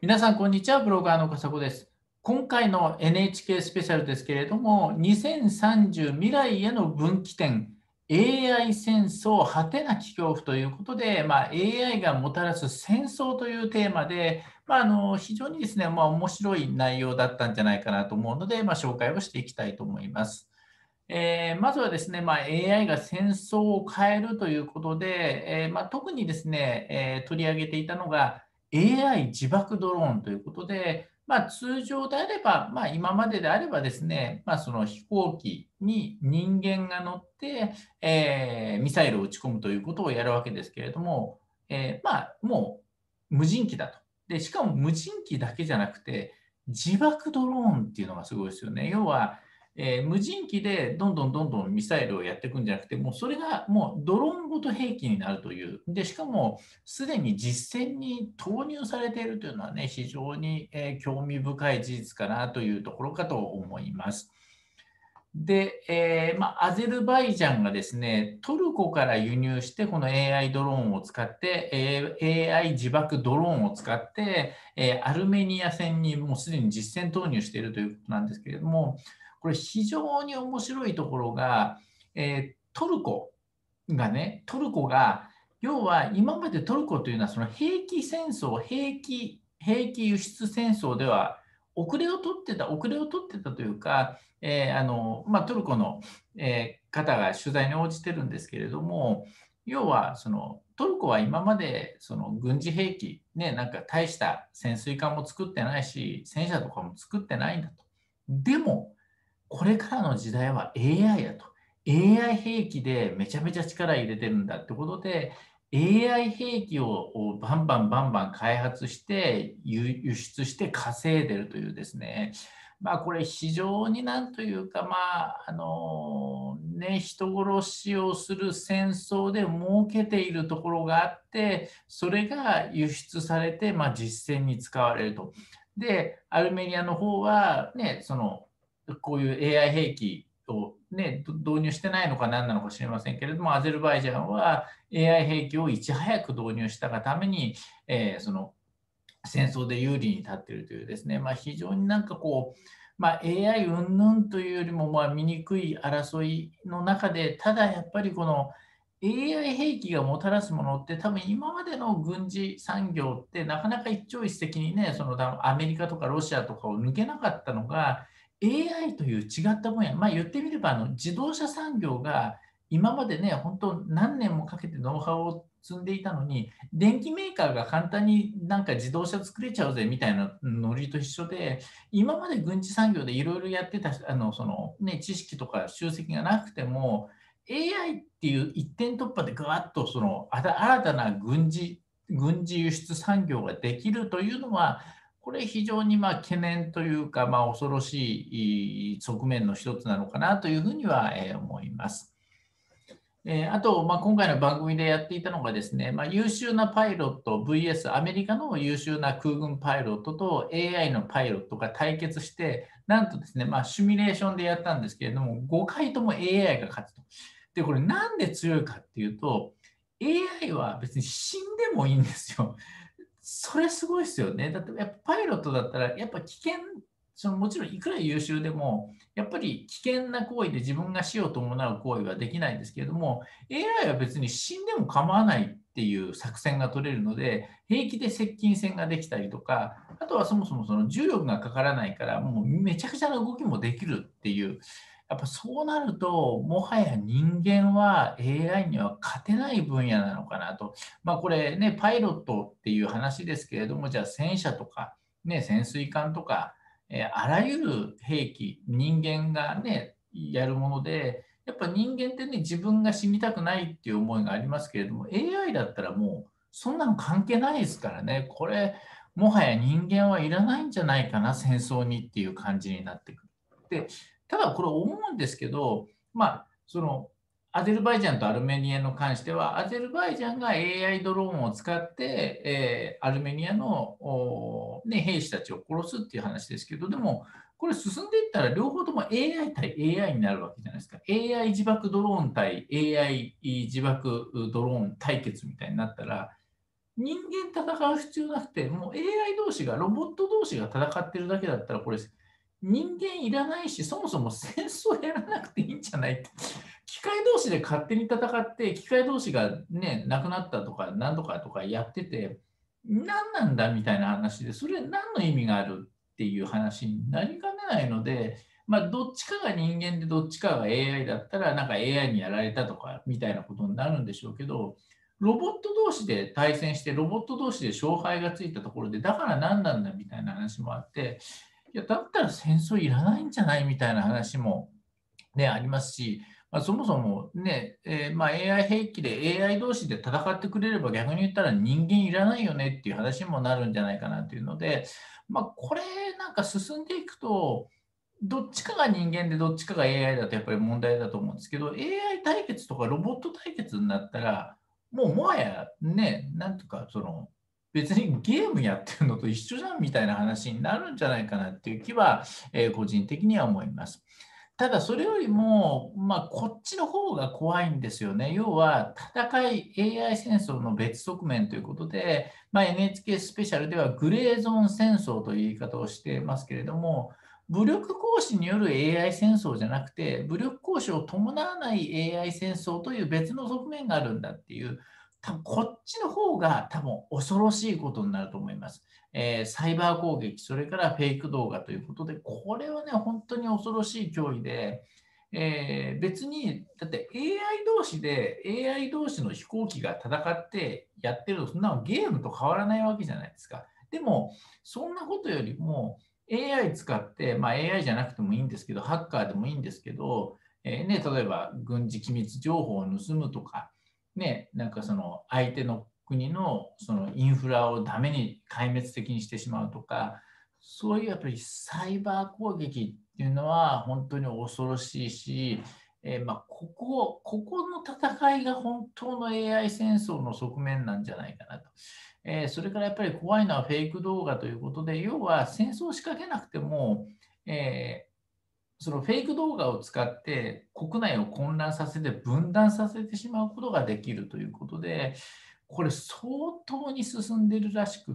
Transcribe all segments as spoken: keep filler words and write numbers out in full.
皆さん、こんにちは。ブロガーの笠子です。今回の エヌエイチケー スペシャルですけれども、にせんさんじゅう未来への分岐点、エーアイ 戦争果てなき恐怖ということで、まあ、エーアイ がもたらす戦争というテーマで、まあ、あの非常にですね、まあ、面白い内容だったんじゃないかなと思うので、まあ、紹介をしていきたいと思います。えーまずはですね、まあ、エーアイ が戦争を変えるということで、えーまあ、特にですね、えー取り上げていたのが エーアイ 自爆ドローンということで、まあ、通常であれば、まあ、今までであればですね、まあ、その飛行機に人間が乗って、えーミサイルを撃ち込むということをやるわけですけれども、えーまあ、もう無人機だと。で、しかも無人機だけじゃなくて、自爆ドローンっていうのがすごいですよね。要は、えー無人機でどんどんどんどんミサイルをやっていくんじゃなくて、もうそれがもうドローンごと兵器になるという。で、しかもすでに実戦に投入されているというのはね、非常に、えー興味深い事実かなというところかと思います。で、えーまあ、アゼルバイジャンがですね、トルコから輸入して、この エーアイ ドローンを使って、えー エーアイ 自爆ドローンを使って、えーアルメニア戦にもうすでに実戦投入しているということなんですけれども、これ非常に面白いところが、えートルコがね、トルコが、要は今までトルコというのはその兵器戦争、兵器、兵器輸出戦争では遅れを取ってた、遅れを取ってたというか、えーあのまあ、トルコの、えー方が取材に応じてるんですけれども、要はそのトルコは今までその軍事兵器、ね、なんか大した潜水艦も作ってないし、戦車とかも作ってないんだと。でも、これからの時代は エーアイ だと。エーアイ 兵器でめちゃめちゃ力入れてるんだってことで、エーアイ 兵器をバンバンバンバン開発して輸輸出して稼いでるというですね、まあこれ非常になんというか、まあ、あのね、人殺しをする戦争で儲けているところがあって、それが輸出されて、まあ、実戦に使われると。で、アルメニアの方は、ね、そのこういう エーアイ 兵器を、ね、導入してないのか何なのか知りませんけれども、アゼルバイジャンは エーアイ 兵器をいち早く導入したがために、えーその戦争で有利に立っているというですね、まあ、非常になんかこう、まあ、エーアイ 云々というよりも、まあ、醜い争いの中で、ただやっぱりこの エーアイ 兵器がもたらすものって、多分今までの軍事産業ってなかなか一朝一夕にね、そのアメリカとかロシアとかを抜けなかったのが、エーアイ という違った分野、まあ、言ってみればあの自動車産業が今までね、本当何年もかけてノウハウを積んでいたのに、電機メーカーが簡単になんか自動車作れちゃうぜみたいなノリと一緒で、今まで軍事産業でいろいろやってたあのその、ね、知識とか集積がなくても、エーアイ っていう一点突破でガーッとその新たな軍事軍事輸出産業ができるというのは、これ非常にまあ懸念というか、まあ、恐ろしい側面の一つなのかなというふうにはえー思います。えーあと、まあ、今回の番組でやっていたのがですね、まあ、優秀なパイロット ブイエス アメリカの優秀な空軍パイロットと エーアイ のパイロットが対決して、なんとですね、まあ、シミュレーションでやったんですけれども、ごかいとも エーアイ が勝つと。で、これなんで強いかっていうと、エーアイ は別に死んでもいいんですよ。それすごいですよね。だってやっぱパイロットだったら、やっぱ危険、そのもちろんいくら優秀でも、やっぱり危険な行為で自分が死を伴う行為はできないんですけれども、エーアイ は別に死んでも構わないっていう作戦が取れるので、平気で接近戦ができたりとか、あとはそもそもその重力がかからないから、もうめちゃくちゃな動きもできるっていう、やっぱそうなると、もはや人間は エーアイ には勝てない分野なのかなと。まあこれね、パイロットっていう話ですけれども、じゃあ戦車とか、ね、潜水艦とか、えーあらゆる兵器、人間がね、やるもので、やっぱ人間ってね、自分が死にたくないっていう思いがありますけれども、エーアイ だったらもう、そんなの関係ないですからね、これ、もはや人間はいらないんじゃないかな、戦争にっていう感じになってくる。で、ただこれ思うんですけど、まあ、その、アゼルバイジャンとアルメニアに関しては、アゼルバイジャンが エーアイ ドローンを使って、えーアルメニアの、おね、兵士たちを殺すっていう話ですけど、でも、これ進んでいったら両方とも エーアイ 対 エーアイ になるわけじゃないですか。エーアイ 自爆ドローン対 エーアイ 自爆ドローン対決みたいになったら、 人間戦う必要なくて、もう エーアイ 同士が、ロボット同士が戦ってるだけだったら、これ、人間いらないし、そもそも戦争やらなくていいんじゃないって。機械同士で勝手に戦って、機械同士がね、亡くなったとか、何とかとかやってて、何なんだみたいな話で、それ何の意味があるっていう話になりかねないので、まあ、どっちかが人間でどっちかが エーアイ だったら、なんか エーアイ にやられたとかみたいなことになるんでしょうけど、ロボット同士で対戦して、ロボット同士で勝敗がついたところで、だから何なんだみたいな話もあって、いや、だったら戦争いらないんじゃないみたいな話も、ね、ありますし、まあ、そもそもね、えーまあ、エーアイ 兵器で エーアイ 同士で戦ってくれれば逆に言ったら人間いらないよねっていう話にもなるんじゃないかなというので、まあ、これなんか進んでいくと、どっちかが人間でどっちかが エーアイ だとやっぱり問題だと思うんですけど、エーアイ 対決とかロボット対決になったら、もうもはやね、なんとかその、別にゲームやってるのと一緒じゃんみたいな話になるんじゃないかなっていう気は、えー個人的には思います。ただそれよりも、まあ、こっちの方が怖いんですよね。要は、戦い、エーアイ 戦争の別側面ということで、まあ、エヌエイチケー スペシャルではグレーゾーン戦争という言い方をしていますけれども、武力行使による エーアイ 戦争じゃなくて、武力行使を伴わない エーアイ 戦争という別の側面があるんだっていう、多分こっちの方が多分恐ろしいことになると思います。えーサイバー攻撃、それからフェイク動画ということで、これはね、本当に恐ろしい脅威で、えー別に、だって エーアイ 同士で、エーアイ 同士の飛行機が戦ってやってると、そんなのゲームと変わらないわけじゃないですか。でも、そんなことよりも、エーアイ 使って、まあ、エーアイ じゃなくてもいいんですけど、ハッカーでもいいんですけど、えーね、例えば軍事機密情報を盗むとか、ね、なんかその相手の国のそのインフラをダメに壊滅的にしてしまうとか、そういうやっぱりサイバー攻撃っていうのは本当に恐ろしいし、えーまあ、ここ、ここの戦いが本当の エーアイ 戦争の側面なんじゃないかなと。えーそれからやっぱり怖いのはフェイク動画ということで、要は戦争を仕掛けなくても、えーそのフェイク動画を使って国内を混乱させて分断させてしまうことができるということで、これ相当に進んでいるらしくって、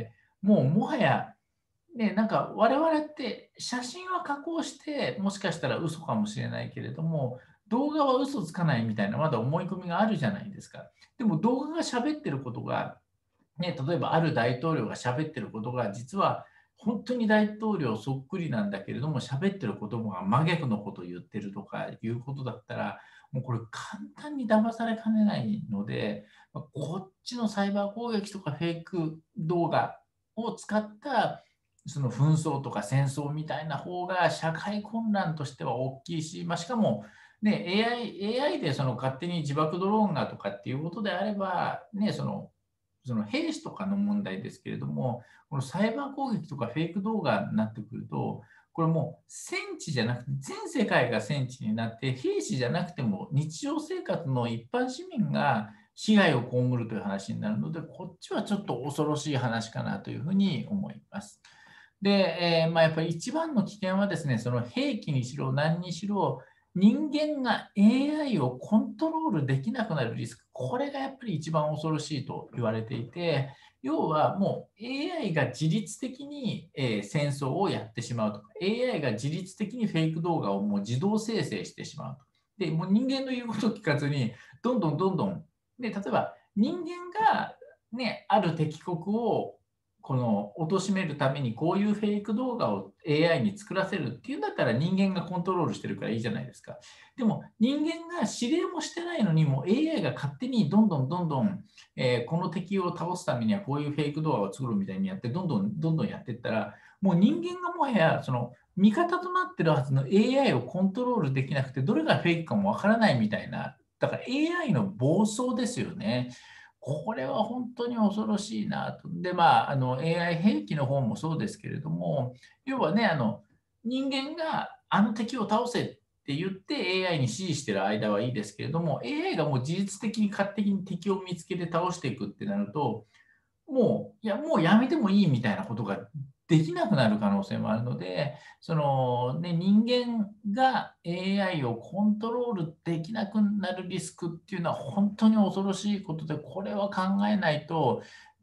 もうもはや、ね、なんか我々って写真は加工してもしかしたら嘘かもしれないけれども、動画は嘘つかないみたいなまだ思い込みがあるじゃないですか。でも動画が喋ってることがね、例えばある大統領が喋ってることが実は本当に大統領そっくりなんだけれども喋ってる言葉が真逆のことを言ってるとかいうことだったらもうこれ簡単に騙されかねないのでこっちのサイバー攻撃とかフェイク動画を使ったその紛争とか戦争みたいな方が社会混乱としては大きいし、まあ、しかもね、エーアイ、エーアイ でその勝手に自爆ドローンがとかっていうことであれば、ね、そのその兵士とかの問題ですけれども、このサイバー攻撃とかフェイク動画になってくると、これもう戦地じゃなくて、全世界が戦地になって、兵士じゃなくても日常生活の一般市民が被害を被るという話になるので、こっちはちょっと恐ろしい話かなというふうに思います。で、えーまあ、やっぱり一番の危険はですね、その兵器にしろ何にしろ、人間が エーアイ をコントロールできなくなるリスク、これがやっぱり一番恐ろしいと言われていて、要はもう エーアイ が自律的に、えー戦争をやってしまうとか、エーアイ が自律的にフェイク動画をもう自動生成してしまうと。で、もう人間の言うことを聞かずに、どんどんどんどん、で例えば人間が、ね、ある敵国をこの貶めるためにこういうフェイク動画を エーアイ に作らせるっていうんだったら人間がコントロールしてるからいいじゃないですか。でも人間が指令もしてないのにもう エーアイ が勝手にどんどんどんどん、えーこの敵を倒すためにはこういうフェイク動画を作るみたいにやってどんどんどんどんやっていったらもう人間がもはやその味方となってるはずの エーアイ をコントロールできなくてどれがフェイクかもわからないみたいなだから エーアイ の暴走ですよね。これは本当に恐ろしいなと。で、まあ、あの エーアイ 兵器の方もそうですけれども、要はね、あの人間があの敵を倒せって言って エーアイ に指示してる間はいいですけれども、エーアイ がもう自律的に勝手に敵を見つけて倒していくってなると、もう、いや、もうやめてもいいみたいなことができなくなる可能性もあるので、その、ね、人間が エーアイ をコントロールできなくなるリスクっていうのは本当に恐ろしいことで、これは考えないと、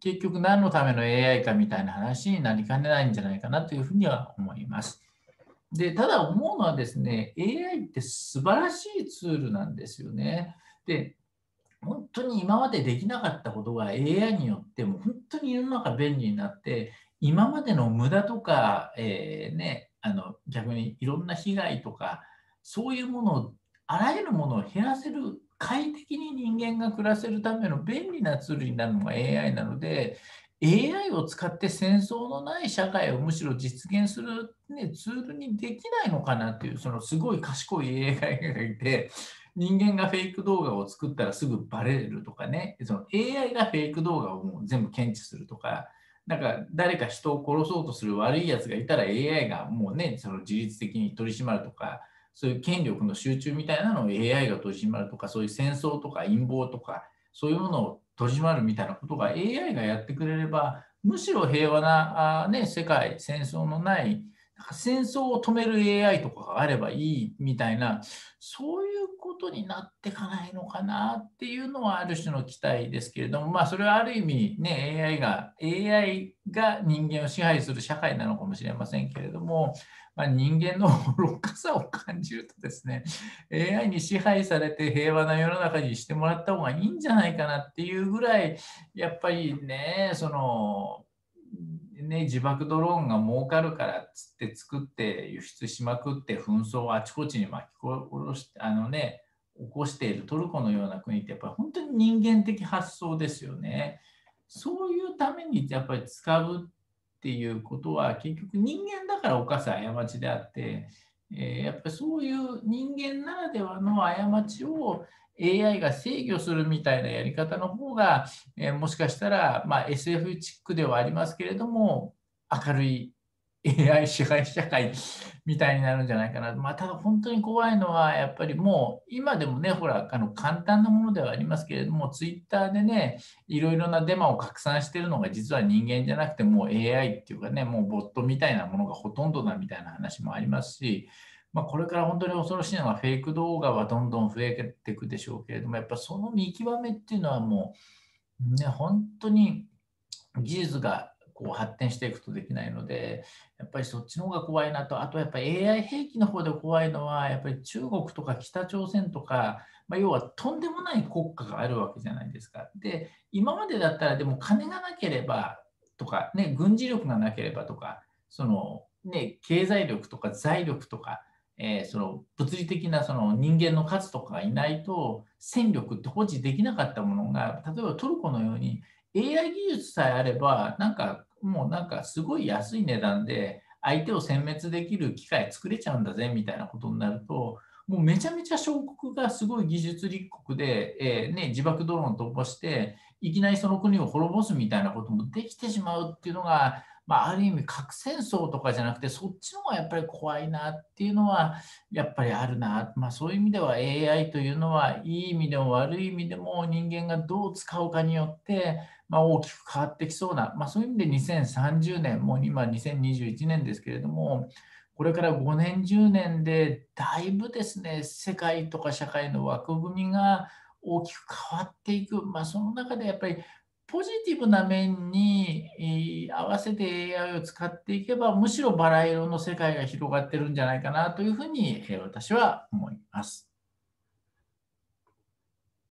結局何のための エーアイ かみたいな話になりかねないんじゃないかなというふうには思います。で、ただ思うのはですね、エーアイ って素晴らしいツールなんですよね。で、本当に今までできなかったことが エーアイ によっても本当に世の中便利になって、今までの無駄とか、えーね、あの逆にいろんな被害とか、そういうものを、あらゆるものを減らせる、快適に人間が暮らせるための便利なツールになるのが エーアイ なので、エーアイ を使って戦争のない社会をむしろ実現する、ね、ツールにできないのかなっていう、そのすごい賢い エーアイ がいて、人間がフェイク動画を作ったらすぐバレるとかね、その エーアイ がフェイク動画をもう全部検知するとか、なんか誰か人を殺そうとする悪いやつがいたら エーアイ がもうね、その自律的に取り締まるとか、そういう権力の集中みたいなのを エーアイ が取り締まるとか、そういう戦争とか陰謀とか、そういうものを取り締まるみたいなことが エーアイ がやってくれれば、むしろ平和なあ、ね、世界、戦争のない戦争を止める エーアイ とかがあればいいみたいな、そういうことになっていかないのかなっていうのはある種の期待ですけれども、まあ、それはある意味、ね、エーアイ が、エーアイ が人間を支配する社会なのかもしれませんけれども、まあ、人間の愚かさを感じるとですね、エーアイ に支配されて平和な世の中にしてもらった方がいいんじゃないかなっていうぐらい、やっぱりね、その、ね、自爆ドローンが儲かるからっつって作って輸出しまくって紛争をあちこちに巻き殺してあの、ね、起こしているトルコのような国ってやっぱり本当に人間的発想ですよね。そういうためにやっぱり使うっていうことは結局人間だから犯す過ちであって、えーやっぱりそういう人間ならではの過ちを エーアイ が制御するみたいなやり方の方がえーもしかしたら、まあ、エスエフ チックではありますけれども、明るい エーアイ 支配社会みたいになるんじゃないかな。まあ、ただ本当に怖いのは、やっぱりもう今でもね、ほら、あの簡単なものではありますけれども、ツイッターでね、いろいろなデマを拡散しているのが実は人間じゃなくて、もう エーアイ っていうかね、もうボットみたいなものがほとんどだみたいな話もありますし、まあ、これから本当に恐ろしいのは、フェイク動画はどんどん増えていくでしょうけれども、やっぱその見極めっていうのはもう、ね、本当に技術がこう発展していくとできないので、やっぱりそっちの方が怖いなと、あとやっぱり エーアイ 兵器の方で怖いのは、やっぱり中国とか北朝鮮とか、まあ、要はとんでもない国家があるわけじゃないですか。で、今までだったらでも金がなければとか、ね、軍事力がなければとか、その、ね、経済力とか財力とか、えーその物理的なその人間の数とかがいないと戦力って保持できなかったものが、例えばトルコのように エーアイ 技術さえあれば、なんかもうなんかすごい安い値段で相手を殲滅できる機械作れちゃうんだぜみたいなことになると、もうめちゃめちゃ小国がすごい技術立国で、えーね、自爆ドローン突破して、いきなりその国を滅ぼすみたいなこともできてしまうっていうのが、まあ、ある意味核戦争とかじゃなくて、そっちの方がやっぱり怖いなっていうのは、やっぱりあるな。まあ、そういう意味では エーアイ というのは、いい意味でも悪い意味でも人間がどう使うかによって、まあ、大きく変わってきそうな、まあ、そういう意味でにせんさんじゅうねん、もう今にせんにじゅういちねんですけれども、これからごねん、じゅうねんでだいぶですね、世界とか社会の枠組みが大きく変わっていく、まあ、その中でやっぱりポジティブな面にえー合わせて エーアイ を使っていけば、むしろバラ色の世界が広がってるんじゃないかなというふうにえー私は思います。